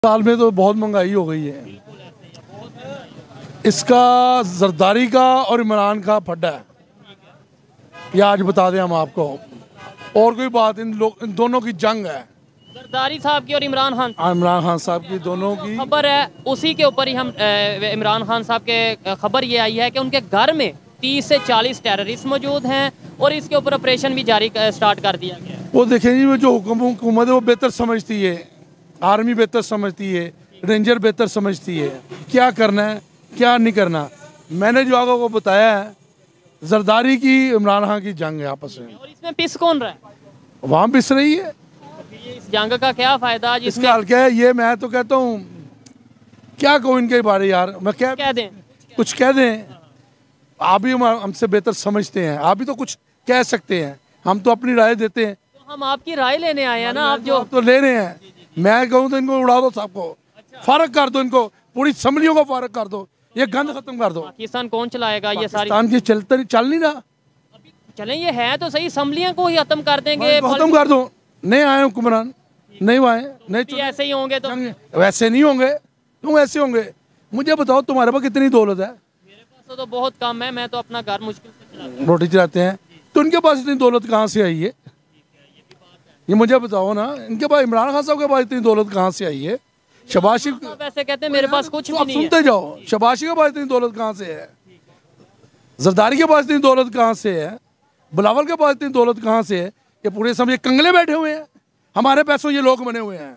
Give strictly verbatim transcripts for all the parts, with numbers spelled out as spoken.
साल में तो बहुत महंगाई हो गई है। इसका जरदारी का और इमरान का फड्डा है, ये आज बता दें हम आपको। और कोई बात, इन लोग इन दोनों की जंग है, जरदारी साहब की और इमरान खान इमरान खान साहब की, दोनों की खबर है। उसी के ऊपर ही हम इमरान खान साहब के खबर ये आई है कि उनके घर में तीस से चालीस टेररिस्ट मौजूद हैं और इसके ऊपर ऑपरेशन भी जारी स्टार्ट कर दिया गया है। वो देखें जी, जो हुकूमत है वो बेहतर समझती है, आर्मी बेहतर समझती है, रेंजर बेहतर समझती है क्या करना है क्या नहीं करना। मैंने जो आपको बताया है, जरदारी की इमरान खान की जंग है आपस में। और इसमें पिस कौन रहा है? वहाँ पिस रही है। इस जंग का क्या फायदा? इसका हाल क्या है, ये मैं तो कहता हूँ क्या कहूँ इनके बारे यार, मैं क्या कह दें, कुछ कह दें। आप भी हमसे बेहतर समझते हैं, आप भी तो कुछ कह सकते हैं, हम तो अपनी राय देते हैं। तो हम आपकी राय लेने आए हैं ना, आप जो तो ले रहे हैं। मैं कहूँ तो इनको उड़ा दो, सबको फारग कर दो, इनको पूरी असम्बलियों को फारग कर दो, ये गंद खत्म कर दो। पाकिस्तान कौन चलाएगा ये सारी? पाकिस्तान की चलते चल नहीं रहा। चलें, ये है तो सही, असम्बलियां को ही खत्म कर देंगे, खत्म कर दो। नहीं आए हुक्मरान, नहीं आए, नहीं ऐसे ही होंगे तो वैसे नहीं होंगे। क्यों ऐसे होंगे? मुझे बताओ, तुम्हारे पास कितनी दौलत है? मेरे पास तो बहुत कम है, मैं तो अपना घर मुश्किल से चलाता हूं। रोटी चलाते हैं, तो इनके पास इतनी दौलत कहाँ से आई है? ये मुझे बताओ ना, इनके पास इमरान खान साहब के पास इतनी दौलत कहाँ से आई है? शबाशी वैसे कहते हैं मेरे पास कुछ भी नहीं है। सुनते जाओ, शबाशी के पास इतनी दौलत कहाँ से है? जरदारी के पास इतनी दौलत कहाँ से है? बिलावल के पास इतनी दौलत कहाँ से है? ये पूरे समय कंगले बैठे हुए हैं, हमारे पैसों ये लोग बने हुए हैं।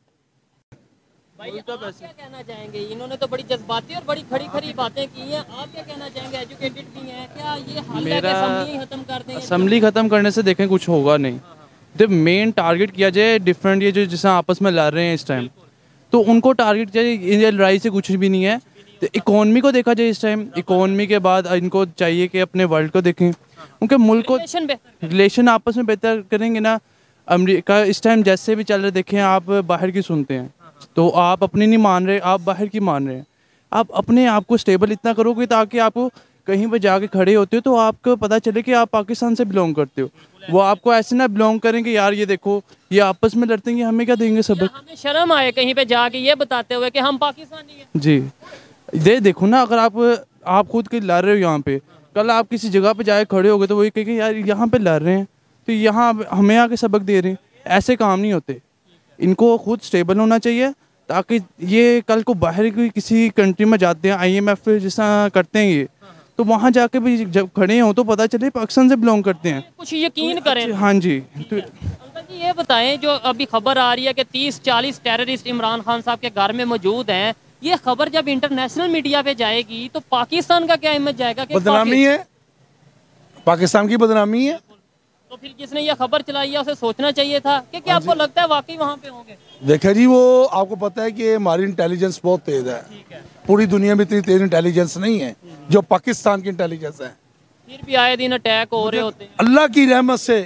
भाई आप क्या कहना चाहेंगे? इन्होंने तो बड़ी जज्बाती और बड़ी खड़ी खड़ी बातें की हैं, आप क्या कहना चाहेंगे? एजुकेटेड भी हैं, क्या ये हाल है कि असेंबली खत्म कर दें? असेंबली खत्म करने से देखें कुछ होगा नहीं। जब मेन टारगेट किया जाए डिफरेंट, ये जो जिसे आपस में लड़ रहे हैं इस टाइम, तो उनको टारगेट चाहिए। ये लड़ाई से कुछ भी नहीं है। तो इकोनॉमी को देखा जाए इस टाइम, इकोनॉमी के बाद इनको चाहिए कि अपने वर्ल्ड को देखें, उनके मुल्क को रिलेशन आपस में बेहतर करेंगे ना। अमेरिका इस टाइम जैसे भी चल रहे, देखें आप बाहर की सुनते हैं तो आप अपनी नहीं मान रहे, आप बाहर की मान रहे हैं। आप अपने आप को स्टेबल इतना करोगे ताकि आपको कहीं पर जाके खड़े होते हो तो आपको पता चले कि आप पाकिस्तान से बिलोंग करते हो। वो आपको ऐसे ना बिलोंग करेंगे, यार ये देखो ये आपस में लड़ते हैं, हमें क्या देंगे सबक? हमें शर्म आए कहीं पे जाके ये बताते हुए कि हम पाकिस्तानी हैं। जी दे देखो ना, अगर आप आप खुद के लड़ रहे हो यहाँ पे, कल आप किसी जगह पे जाके खड़े हो गए तो वही कहेंगे यार यहाँ पे लड़ रहे हैं तो यहाँ हमें आके सबक दे रहे हैं। ऐसे काम नहीं होते। इनको खुद स्टेबल होना चाहिए ताकि ये कल को बाहर की किसी कंट्री में जाते हैं, आई एम एफ जैसा करते हैं ये, तो वहाँ जाके भी जब खड़े हों तो पता चले पाकिस्तान से बिलोंग करते हैं, कुछ यकीन करें। हाँ जी। तो अंकल जी ये बताएं, जो अभी खबर आ रही है कि तीस चालीस टेररिस्ट इमरान खान साहब के घर में मौजूद हैं, ये खबर जब इंटरनेशनल मीडिया पे जाएगी तो पाकिस्तान का क्या इमेज जाएगा? कि बदनामी है, पाकिस्तान की बदनामी है। तो फिर जिसने ये खबर चलाई है उसे सोचना चाहिए था कि क्या आपको लगता है वाकई वहाँ पे होंगे? देखा जी, वो आपको पता है कि हमारी इंटेलिजेंस बहुत तेज है, पूरी दुनिया में इतनी तेज इंटेलिजेंस नहीं है जो पाकिस्तान की इंटेलिजेंस है। फिर भी आए दिन अटैक हो रहे होते हैं। अल्लाह की रहमत से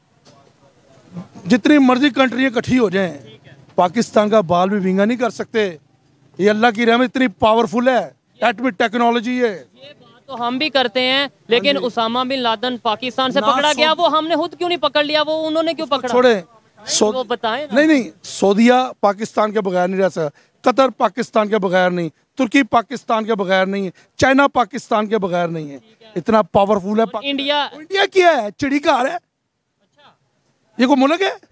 जितनी मर्जी कंट्रियां इकट्ठी हो जाएं, पाकिस्तान का बाल भी विंगा नहीं कर सकते। ये अल्लाह की रहमत इतनी पावरफुल है, एटॉमिक टेक्नोलॉजी है। ये बात तो हम भी करते हैं, लेकिन उसामा बिन लादेन पाकिस्तान से पकड़ा गया, वो हमने खुद क्यों नहीं पकड़ लिया? वो उन्होंने क्यों पकड़ा? छोड़े सो, वो बताएं ना। नहीं नहीं, सऊदीया पाकिस्तान के बगैर नहीं रह सकता, कतर पाकिस्तान के बगैर नहीं, तुर्की पाकिस्तान के बगैर नहीं है, चाइना पाकिस्तान के बगैर नहीं है। इतना पावरफुल है इंडिया। इंडिया क्या है? चिड़ी घर है। ये कोई मुल्क है?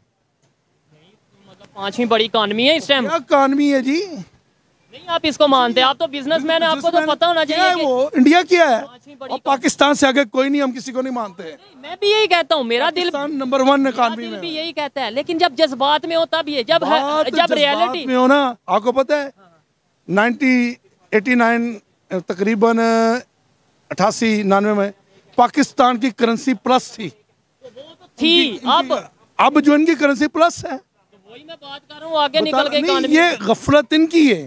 मतलब पांचवी बड़ी इकॉनमी है इस टाइम। क्या इकॉनमी है जी? नहीं आप इसको मानते, आप तो बिजनेसमैन है, आपको तो पता होना चाहिए कि वो इंडिया क्या है। और पाकिस्तान से आगे कोई नहीं, हम किसी को नहीं मानते। मैं भी यही कहता हूँ, मेरा दिल नंबर वन इकॉनमी में भी यही कहता है, लेकिन जब जज्बात में हो तब ये, जब जब रियलिटी में हो ना, आपको पता है नाइनटी एटी नाइन तकरीबन अठासी नानवे में पाकिस्तान की करेंसी प्लस थी थी अब अब जो इनकी करेंसी प्लस है, तो वही मैं बात कर रहा हूँ, आगे निकल के इकॉनमी। ये गफलत इनकी है,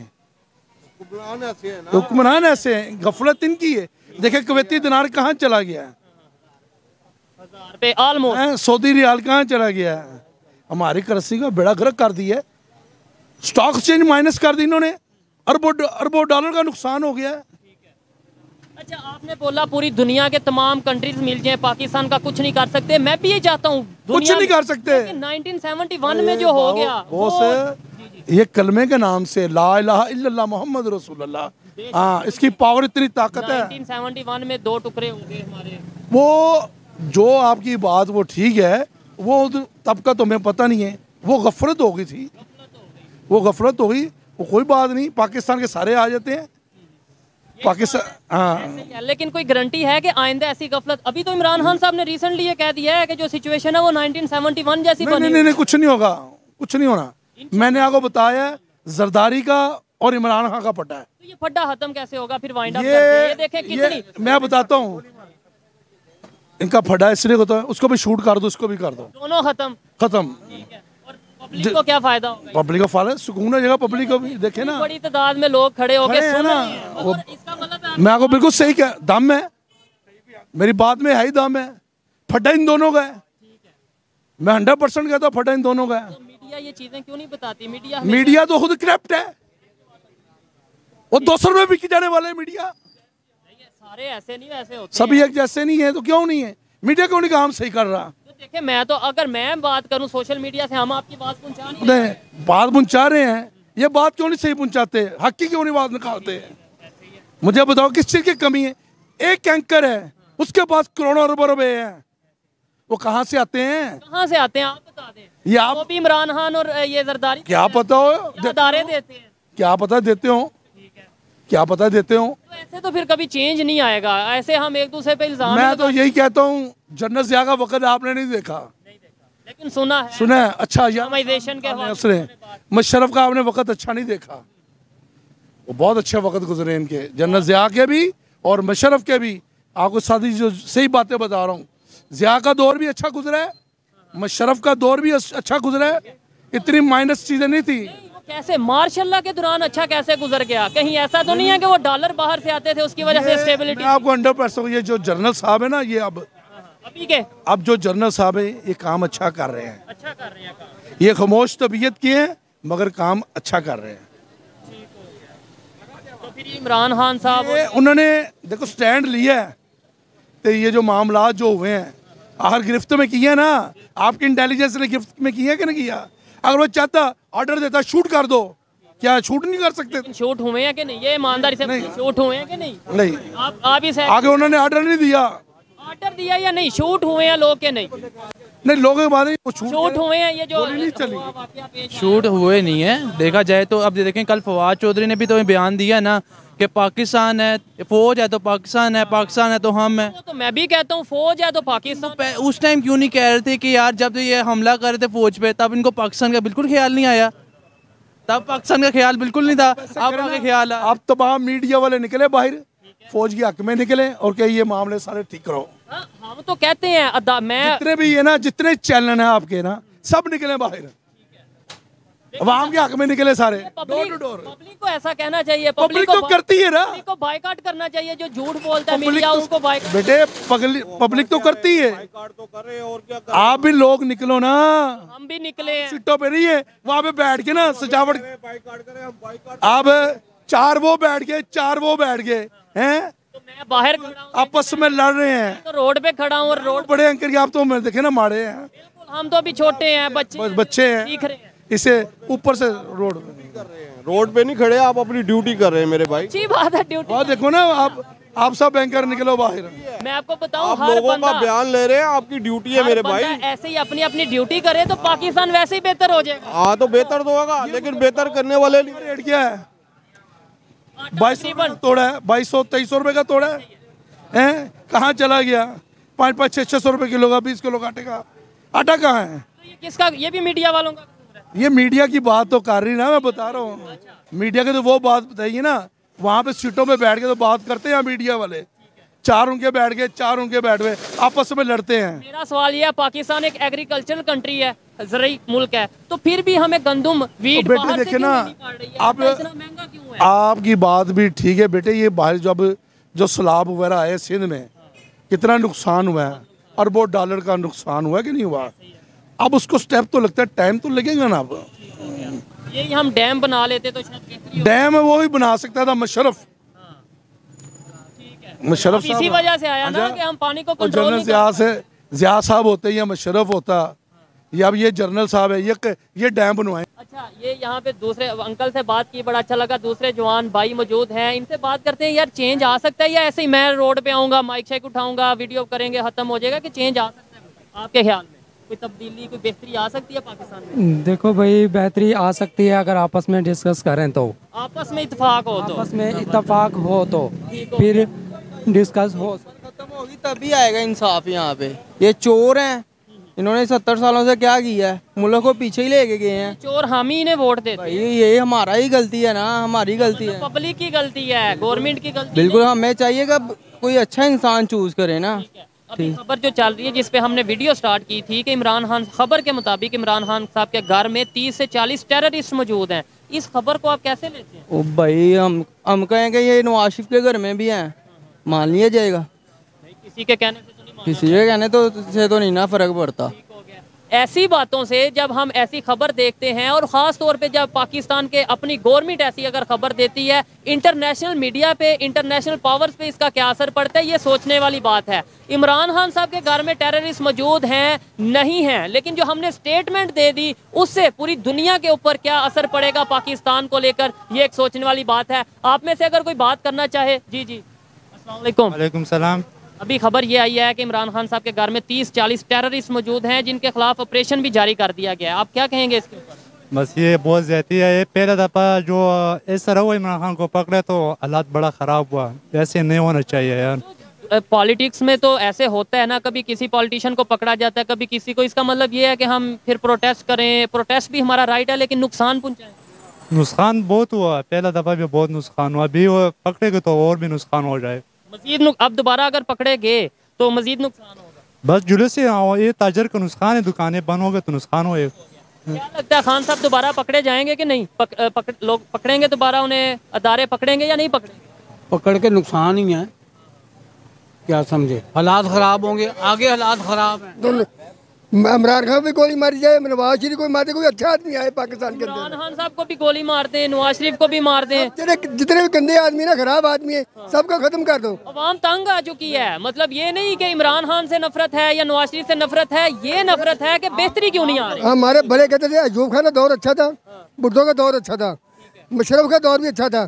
हुक्मरान ऐसे हैं, गफलत इनकी है। देखे कुवैती दिनार कहाँ चला गया है, हजार पे ऑलमोस्ट। सऊदी रियाल कहाँ चला गया है। हमारी करेंसी का बेड़ा गर्क कर दिया है, स्टॉक एक्सचेंज माइनस कर दी इन्होंने, अरबों अरबों डॉलर का नुकसान हो गया है। अच्छा आपने बोला पूरी दुनिया के तमाम कंट्रीज मिल जाए, पाकिस्तान का कुछ नहीं कर सकते। मैं भी ये चाहता हूँ कुछ नहीं कर सकते। नाइनटीन सेवेंटी वन में जो हो गया वो ये कलमे के नाम से ला इलाहा इल्लल्लाह मोहम्मद रसूलुल्लाह, हाँ इसकी पावर इतनी ताकत है। नाइनटीन सेवेंटी वन में दो टुकड़े हो गए हमारे। वो जो आपकी बात वो ठीक है, वो तब का तुम्हें पता नहीं है, वो गफलत हो गई थी, वो गफलत हो गई, वो कोई बात नहीं, पाकिस्तान के सारे आ जाते हैं पाकिस्तान। हाँ लेकिन कोई गारंटी है कि आइंदा ऐसी गफलत? अभी तो इमरान खान साहब ने रिसेंटली ये कह दिया है कि जो सिचुएशन है वो नाइनटीन सेवेंटी वन जैसी नहीं, बनी। नहीं, नहीं, नहीं, कुछ नहीं होगा, कुछ नहीं होना। मैंने आपको बताया जरदारी का और इमरान खान का पट्टा है। तो ये फड्डा खत्म कैसे होगा फिर? वाइंड अप ये, करते हैं, ये देखें कितनी ये मैं बताता हूँ, इनका फड्डा इसलिए होता है, उसको भी शूट कर दो, उसको भी कर दो, दोनों खत्म। खत्म। ठीक है, और पब्लिक को क्या फायदा होगा? पब्लिक का फायदा, सुकून है जगह पब्लिक को भी, देखे ना बड़ी तादाद में लोग खड़े होके खड़े हैं सुन ना, रहे हैं। वो- मगर इसका मतलब है मैं आपको बिल्कुल सही कह, दम है मेरी बात में, है ही दम है, फड्डा इन दोनों का है, मैं हंड्रेड परसेंट कहता हूँ फड्डा इन दोनों का है। तो मीडिया ये चीजें क्यों नहीं बताती? मीडिया हमेशा- मीडिया तो खुद करप्ट है, वो दो सौ रुपए बिक जाने वाले मीडिया, नहीं है, सारे ऐसे नहीं वैसे होते सभी हैं। एक जैसे नहीं है, तो क्यों नहीं है? मीडिया क्यों नहीं काम सही कर रहा? तो देखिए, मैं तो अगर मैं बात करूं सोशल मीडिया से, हम आपकी बात पहुंचा नहीं नहीं, बात पहुंचा रहे हैं, ये बात क्यों नहीं सही पहुंचाते? हक की क्यों नहीं बात निकालते? मुझे बताओ किस चीज की कमी है? एक एंकर है, उसके पास करोड़ों अरबों रुपए हैं, वो कहाँ से आते हैं? कहाँ से आते हैं आप बता दें। ये आप वो भी इमरान खान और ये जरदारी क्या पता हो, अदारे देते हैं। क्या पता देते हो, ठीक है, क्या पता देते हो। तो ऐसे तो फिर कभी चेंज नहीं आएगा, ऐसे हम एक दूसरे पे इल्जाम मैं ही तो यही कहता हूँ, जन्नत ज़िया का वक्त आपने नहीं देखा, नहीं देखा, लेकिन सुना है सुना है, अच्छा यार इस्लामाइजेशन के हवाले से। उसने मुशर्रफ का आपने वक्त अच्छा नहीं देखा, वो बहुत अच्छे वक्त गुजरे इनके, जन्नत ज़िया के भी और मुशर्रफ के भी। आपको सादी जो सही बातें बता रहा हूँ, ज़िया का दौर भी अच्छा गुजरा है, मुशर्रफ का दौर भी अच्छा गुजरा है, इतनी माइनस चीज़ें नहीं थी। वो कैसे मार्शल्ला के दौरान अच्छा कैसे गुजर गया? कहीं ऐसा तो नहीं है कि वो डॉलर बाहर से आते थे उसकी वजह से मैं स्टेबिलिटी? आपको हंड्रेड परसेंट, ये जो जनरल साहब है ना, ये अब अभी के अब जो जनरल साहब है ये काम अच्छा कर रहे हैं, अच्छा कर रहे हैं काम। ये खामोश तबीयत की है मगर काम अच्छा कर रहे हैं। तो फिर ये इमरान खान साहब ये उन्होंने देखो स्टैंड लिया है, तो ये जो मामला जो हुए हैं आखिर गिरफ्त में किया ना, आपकी इंटेलिजेंस ने गिरफ्त में किया कि नहीं किया? अगर वो चाहता ऑर्डर देता शूट कर दो, क्या शूट नहीं कर सकते? शूट हुए हैं कि नहीं? ये ईमानदारी से नहीं। शूट हुए हैं कि नहीं? नहीं, आप आप ही आगे उन्होंने ऑर्डर नहीं दिया, ऑर्डर दिया या नहीं? शूट हुए हैं लोग के नहीं? नहीं लोगों के बाद नहीं, वो छूट शूट हुए हैं ये जो गोली नहीं चली। हुआ वाकया पेश आया। शूट हुए नहीं है, देखा जाए तो। अब देखें, कल फवाद चौधरी ने भी तो बयान दिया ना कि पाकिस्तान है, फौज है तो पाकिस्तान है, पाकिस्तान है तो हम है। वो तो मैं भी कहता हूँ फौज है तो पाकिस्तान। पह- उस टाइम क्यों नहीं कह रहे थे कि यार जब ये हमला कर रहे थे फौज पे, तब इनको पाकिस्तान का बिल्कुल ख्याल नहीं आया? तब पाकिस्तान का ख्याल बिल्कुल नहीं था, अब आगे ख्याल है। अब तमाम मीडिया वाले निकले बाहर, फौज के हक में निकले और कहे ये मामले सारे ठीक करो। हाँ, हम तो कहते हैं अदा मैं जितने भी है ना, जितने चैनल हैं आपके ना, सब निकले बाहर, अवाम के हक में निकले सारे, door to public door. Public को ऐसा कहना चाहिए, पब्लिक को तो करती है ना, पब्लिक को बायकॉट करना चाहिए, जो झूठ बोलता है पब्लिक मीडिया तो- उसको बायकॉट। बेटे पब्लिक तो करती है, आप भी लोग निकलो ना, हम भी निकले हैं। सीटों पे नहीं है, वहां पे बैठ के ना सजावट, अब चार वो बैठ गए, चार वो बैठ गए हैं, तो मैं बाहर खड़ा हूँ, आपस में लड़ रहे हैं। तो रोड पे खड़ा हूँ और रोड बड़े अंकर की आप तो मैं देखे ना मारे हैं, बिल्कुल, हम तो अभी छोटे हैं, बच्चे बस हैं, बच्चे हैं, सीख रहे हैं। इसे ऊपर से रोड रोड पे नहीं खड़े, आप अपनी ड्यूटी कर रहे हैं मेरे भाई। अच्छी बात है ड्यूटी। और देखो ना, आप आप सब बैंकर निकलो बाहर, मैं आपको बताऊं, आप हर लोगों बंदा का बयान ले रहे हैं, आपकी ड्यूटी है हर मेरे बंदा भाई। ऐसे ही अपनी अपनी ड्यूटी करे तो पाकिस्तान वैसे ही बेहतर हो जाएगा। हाँ तो बेहतर तो होगा, लेकिन बेहतर करने वाले नहीं। रेट क्या है? बाईस सौ तोड़ा है, बाईस सौ तेईस सौ रुपए का तोड़ा है, हैं? कहाँ चला गया? पाँच पाँच छः छः सौ रुपए किलो का, बीस किलो का आटे का आटा कहाँ है? तो ये किसका? ये भी मीडिया वालों का कसूर है। ये मीडिया की बात तो कर रही ना, मैं बता रहा हूँ, मीडिया की तो वो बात बताइए ना, वहाँ पे सीटों पे बैठ के तो बात करते हैं मीडिया वाले, चार उनके बैठ गए, चार उनके बैठ गए, आपस में लड़ते हैं। मेरा सवाल ये है, पाकिस्तान एक एग्रीकल्चरल कंट्री है, ज़रूरी मुल्क है, तो फिर भी हमें गंदम वीट बेटे बाहर से देखिए क्यों ना, लेनी पड़ रही है? आप- आटा इतना महंगा क्यों है? आपकी बात भी ठीक है बेटे, ये बाहर जब जो सैलाब वगैरह आए सिंध में, कितना नुकसान हुआ है, अरबों डॉलर का नुकसान हुआ कि नहीं हुआ? अब उसको स्टेप तो लगता है, टाइम तो लगेगा ना। अब यही हम डैम बना लेते तो शायद बेहतरी हो। डैम वो ही बना सकता था मुशर्रफ, मुशर्रफ इसी वजह से आया ना कि हम पानी को और कंट्रोल जनरल नहीं ज़िया से ज़िया साहब होते या मुशर्रफ होता, ये अब ये जनरल साहब है, ये ये डैम बनवाए। अच्छा, ये यहाँ पे दूसरे अंकल से बात की, बड़ा अच्छा लगा। दूसरे जवान भाई मौजूद हैं, इनसे बात करते हैं। यार चेंज आ सकता है या ऐसे ही मैं रोड पे आऊँगा, माइक शेक उठाऊंगा, वीडियो करेंगे, खत्म हो जाएगा, कि चेंज आ सकता है आपके ख्याल में? कोई तब्दीली, कोई बेहतरी आ सकती है पाकिस्तान में? देखो भाई, बेहतरी आ सकती है अगर आपस में डिस्कस करें तो, आपस में इत्तेफाक हो तो, आपस में इत्तेफाक हो तो फिर डिस्कस हो। खत्म होगी तभी आएगा इंसाफ यहाँ पे। ये चोर हैं, इन्होंने सत्तर सालों से क्या किया है, मुल्क को पीछे ही लेके गए हैं। चोर हम ही इन्हें वोट देते हैं। ये हमारा ही गलती है ना, हमारी गलती है, पब्लिक की गलती है, गवर्नमेंट की गलती बिल्कुल। हमें चाहिए कि कोई अच्छा इंसान चूज करे ना। अभी खबर जो चल रही है, जिसपे हमने वीडियो स्टार्ट की थी, कि इमरान खान, खबर के मुताबिक इमरान खान साहब के घर में तीस से चालीस टेररिस्ट मौजूद हैं। इस खबर को आप कैसे लेते हैं? ओ भाई, हम हम कहेंगे ये नवाज शरीफ के घर में भी हैं, मान लिया जाएगा? नहीं, किसी के कहने से तो नहीं, किसी के कहने तो से तो नहीं ना फर्क पड़ता। ऐसी बातों से जब हम ऐसी खबर देखते हैं, और ख़ास तौर पे जब पाकिस्तान के अपनी गवर्नमेंट ऐसी अगर खबर देती है, इंटरनेशनल मीडिया पे, इंटरनेशनल पावर्स पे इसका क्या असर पड़ता है, ये सोचने वाली बात है। इमरान खान साहब के घर में टेररिस्ट मौजूद हैं नहीं हैं, लेकिन जो हमने स्टेटमेंट दे दी उससे पूरी दुनिया के ऊपर क्या असर पड़ेगा पाकिस्तान को लेकर, ये एक सोचने वाली बात है। आप में से अगर कोई बात करना चाहे। जी जी, अस्सलाम वालेकुम। वालेकुम सलाम। अभी खबर ये आई है कि इमरान खान साहब के घर में तीस चालीस टेररिस्ट मौजूद हैं, जिनके खिलाफ ऑपरेशन भी जारी कर दिया गया है। आप क्या कहेंगे इसके ऊपर? बस ये बहुत ज्यादती है। ये पहला दफ़ा जो इस तरह वो इमरान खान को पकड़े तो हालात बड़ा ख़राब हुआ, ऐसे नहीं होना चाहिए यार। पॉलिटिक्स में तो ऐसे होता है ना, कभी किसी पॉलिटिशियन को पकड़ा जाता है, कभी किसी को। इसका मतलब ये है कि हम फिर प्रोटेस्ट करें, प्रोटेस्ट भी हमारा राइट है, लेकिन नुकसान पहुँचाएं। नुकसान बहुत हुआ, पहला दफ़ा भी बहुत नुकसान हुआ, अभी वो पकड़ेगा तो और भी नुकसान हो जाए। मजीद अब दोबारा अगर पकड़े गए तो मजीद नुकसान होगा। बस जुलूस से ये ताजर का नुकसान है, दुकानें बंद हो गए तो नुकसान होएगा। क्या लगता है खान साहब दोबारा पकड़े जाएंगे कि नहीं? पक, पक, लोग पकड़ेंगे दोबारा, उन्हें अदारे पकड़ेंगे या नहीं पकड़ेंगे? पकड़ के नुकसान ही है, क्या समझे, हालात खराब होंगे, आगे हालात खराब हैं। इमरान खान भी गोली मारी जाए, नवाज शरीफ को मारे, कोई अच्छा आदमी आए पाकिस्तान के अंदर। इमरान खान साहब को भी गोली मार दें, नवाज शरीफ को भी मार दें, जितने भी गंदे आदमी ना, खराब आदमी है, सबको खत्म कर दो। अवाम तंग आ चुकी है। मतलब ये नहीं कि इमरान खान से नफरत है या नवाज शरीफ से नफरत है, ये नफरत है कि बेहतरी क्यों नहीं आ रही। हमारे बड़े कहते थे अयूब खान का दौर अच्छा था, भुट्टो का दौर अच्छा था, मुशर्रफ का दौर भी अच्छा था,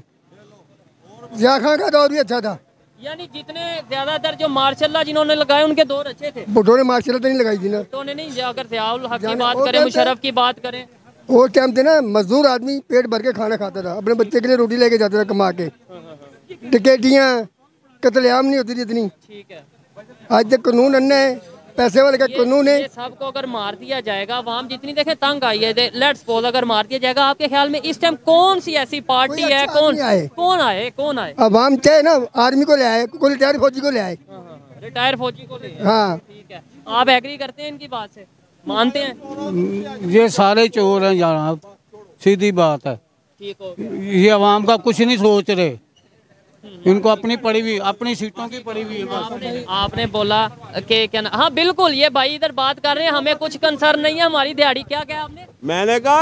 जिया खान का दौर भी अच्छा था। यानी जितने ज्यादातर जो मार्शल्लाह जिन्होंने लगाए उनके दौर अच्छे थे। भुट्टो ने मार्शल्लाह तो नहीं लगाई थी ना, भुट्टो ने नहीं। अगर ज़ियाउल हक की बात करें, मुशर्रफ की बात करें, वो टाइम थे ना, मजदूर आदमी पेट भर के खाना खाता था, अपने बच्चे के लिए रोटी लेके जाता था कमा के। टिकटियाँ कत्लेआम नहीं होती थी इतनी। ठीक है, आज तक कानून अन्य है, पैसे वाले का कानून है। सबको अगर मार दिया जाएगा, आवाम जितनी देखें तंग आई है, लेट्स सपोज अगर मार दिया जाएगा, आपके ख्याल में इस टाइम कौन सी ऐसी पार्टी है, अच्छा कौन आए। कौन आए कौन आए? आवाम चाहे ना आर्मी को ले आए, कोई रिटायर फौजी को ले आए, रिटायर फौजी को ले। हाँ ठीक है, आप एग्री करते हैं इनकी बात से, मानते हैं? ये सारे चोर हैं जनाब, सीधी बात है। ठीक हो, ये आवाम का कुछ नहीं सोच रहे, इनको अपनी पड़ी हुई, अपनी सीटों की पड़ी हुई है। आपने, आपने बोला कि क्या ना, हाँ बिल्कुल, ये भाई इधर बात कर रहे हैं, हमें कुछ कंसर्न नहीं है, हमारी दिहाड़ी। क्या क्या आपने? मैंने कहा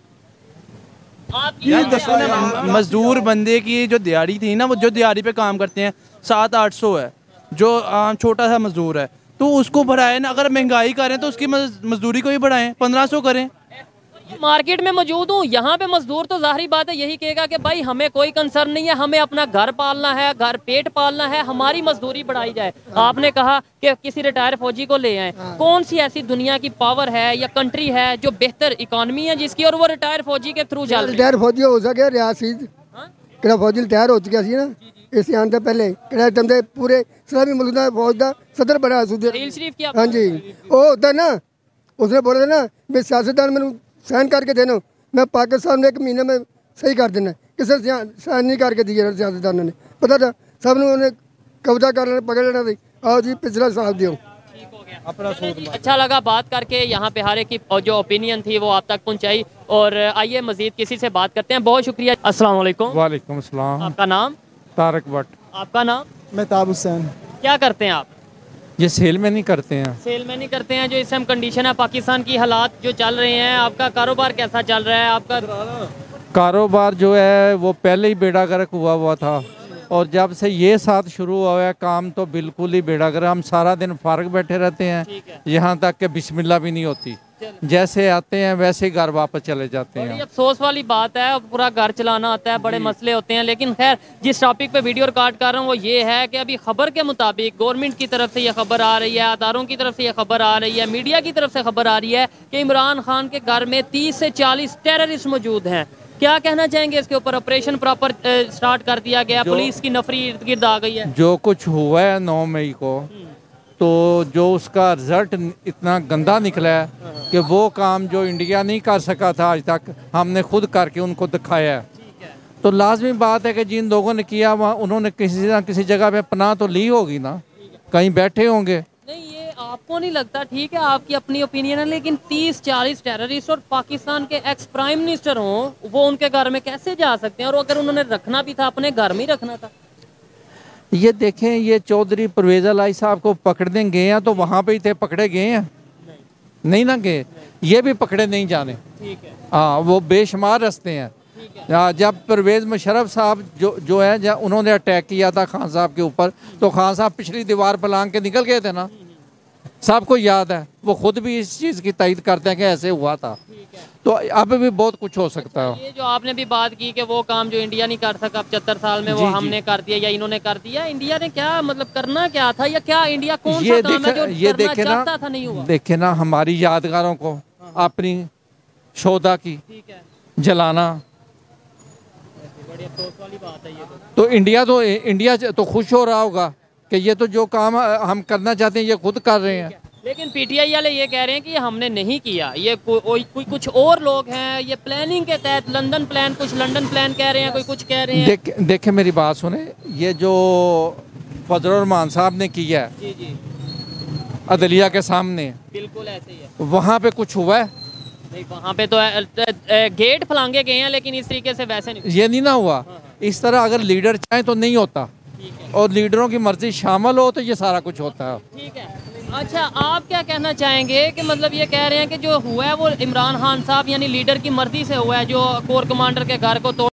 आप मजदूर बंदे की जो दिहाड़ी थी ना, वो जो दिहाड़ी पे काम करते हैं सात आठ सौ है, जो आम छोटा सा मजदूर है, तो उसको बढ़ाए ना। अगर महंगाई करें तो उसकी मजदूरी को ही बढ़ाएं, पंद्रह सौ करें। मार्केट में मौजूद हूँ, यहाँ पे मजदूर तो जाहिर बात है यही कहेगा कि भाई हमें कोई कंसर्न नहीं है, हमें अपना घर पालना है, घर पेट पालना है, हमारी मजदूरी बढ़ाई जाए। आपने कहा कि किसी रिटायर फौजी को ले आए। कौन सी ऐसी दुनिया की पावर है या कंट्री है जो बेहतर इकोनॉमी है जिसकी, और वो रिटायर फौजी के थ्रू चल रही है? रिटायर फौजी हो सके रियासत किड़ा फौजी रिटायर हो चुका सी ना, इस आने से पहले किड़ा टाइम से पूरे इस्लामी मुल्क का फौज का सदर बना सूद। शरीफ की हाँ जी, वो होता ना, उसने बोला था ना भी सियासतदान मैंने साइन करके देना, मैं पाकिस्तान में एक महीने में सही कर देना, किसी साइन नहीं करके दिए सियासतदानों ने, पता था सब ने उन्हें कब्जा कर लेना, पकड़ लेना थी। आओ जी पिछला साहब दियो। अच्छा लगा बात करके, यहाँ पे हर एक की जो ओपिनियन थी वो आप तक पहुँचाई। और आइए मजीद किसी से बात करते हैं। बहुत शुक्रिया। अस्सलाम वालेकुम। वालेकुम अस्सलाम। आपका नाम? तारक भट्ट। आपका नाम? मेहताब हुसैन। क्या करते हैं आप? ये सेल में नहीं करते हैं। सेल में नहीं करते हैं। जो इस टाइम कंडीशन है पाकिस्तान की, हालात जो चल रहे हैं, आपका कारोबार कैसा चल रहा है? आपका कारोबार जो है वो पहले ही बेड़ा गर्क हुआ हुआ था, और जब से ये साथ शुरू हुआ है काम तो बिल्कुल ही बेड़ा गर्क। हम सारा दिन फारग बैठे रहते हैं, यहाँ तक कि बिस्मिल्लाह भी नहीं होती। जैसे आते हैं वैसे घर वापस चले जाते बड़ी हैं। अफसोस वाली बात है, पूरा घर चलाना आता है, बड़े मसले होते हैं। लेकिन खैर जिस टॉपिक पे वीडियो रिकॉर्ड कर रहा हूँ वो ये है कि अभी खबर के मुताबिक गवर्नमेंट की तरफ से ये खबर आ रही है, अदारों की तरफ से ये खबर आ रही है, मीडिया की तरफ से खबर आ रही है कि इमरान खान के घर में तीस से चालीस टेररिस्ट मौजूद हैं। क्या कहना चाहेंगे इसके ऊपर? ऑपरेशन प्रॉपर स्टार्ट कर दिया गया, पुलिस की नफरी इर्द गिर्द आ गई है। जो कुछ हुआ है नौ मई को, तो जो उसका रिजल्ट इतना गंदा निकला है कि वो काम जो इंडिया नहीं कर सका था आज तक, हमने खुद करके उनको दिखाया है। तो लाजमी बात है कि जिन लोगों ने किया वहाँ उन्होंने किसी ना किसी जगह पे पनाह तो ली होगी ना, कहीं बैठे होंगे। नहीं, ये आपको नहीं लगता? ठीक है, आपकी अपनी ओपिनियन है, लेकिन तीस चालीस टेररिस्ट और पाकिस्तान के एक्स प्राइम मिनिस्टर हों, वो उनके घर में कैसे जा सकते हैं? और अगर उन्होंने रखना भी था, अपने घर में ही रखना था। ये देखें, ये चौधरी परवेज अलाई साहब को पकड़ने गए हैं तो वहाँ पे ही थे, पकड़े गए हैं? नहीं, नहीं ना गए, ये भी पकड़े नहीं जाने। ठीक है, हाँ, वो बेशुमार रस्ते हैं। जब परवेज मुशर्रफ साहब जो जो है जब उन्होंने अटैक किया था खान साहब के ऊपर, तो खान साहब पिछली दीवार पर लांग के निकल गए थे ना, सबको याद है। वो खुद भी इस चीज़ की तायद करते हैं कि ऐसे हुआ था। तो अब भी बहुत कुछ हो सकता है। ये जो आपने भी बात की कि वो काम जो इंडिया नहीं कर सका पचहत्तर साल में, वो हमने कर दिया या इन्होंने कर दिया, इंडिया ने क्या मतलब करना क्या था, या क्या इंडिया कौन सा काम है जो ये करना देखे चाहता ना, था नहीं हुआ? देखे ना हमारी यादगारों को, अपनी शोधा की जलाना, बड़ी अफसोस वाली बात है ये तो। तो इंडिया तो इंडिया तो खुश हो रहा होगा कि ये तो जो काम हम करना चाहते हैं ये खुद कर रहे हैं। लेकिन पीटीआई वाले ये कह रहे हैं कि ये हमने नहीं किया, ये को, कोई कोई कुछ और लोग हैं, ये प्लानिंग के तहत लंदन प्लान, कुछ लंदन प्लान कह रहे हैं, कोई कुछ कह रहे हैं। देख देखे मेरी बात सुने, ये जो फजल रहमान साहब ने किया है जी जी अदलिया के सामने, बिल्कुल ऐसे ही है। वहाँ पे कुछ हुआ है? नहीं, वहाँ पे तो गेट फलांगे गए हैं, लेकिन इस तरीके से वैसे नहीं, ये नहीं ना हुआ। इस तरह अगर लीडर चाहे तो नहीं होता, और लीडरों की मर्जी शामिल हो तो ये सारा कुछ होता है। ठीक है। अच्छा, आप क्या कहना चाहेंगे कि मतलब ये कह रहे हैं कि जो हुआ है वो इमरान खान साहब यानी लीडर की मर्जी से हुआ है, जो कोर कमांडर के घर को तोड़